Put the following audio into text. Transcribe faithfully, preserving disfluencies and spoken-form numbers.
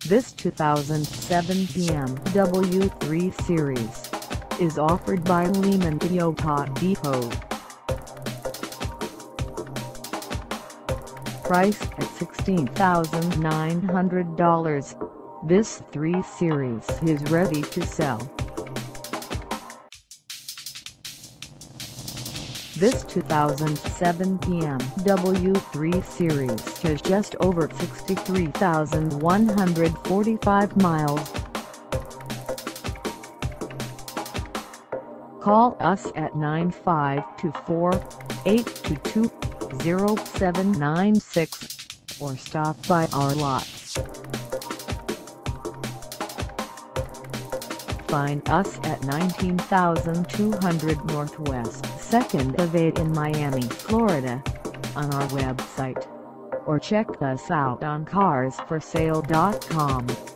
This two thousand seven B M W three Series is offered by Lehman Toyota Depot. Priced at sixteen thousand nine hundred dollars, this three Series is ready to sell. This two thousand seven B M W three Series has just over sixty-three thousand one hundred forty-five miles. Call us at nine five two four, eight two two, zero seven nine six or stop by our lot. Find us at nineteen thousand two hundred Northwest second Avenue in Miami, Florida, on our website, or check us out on cars for sale dot com.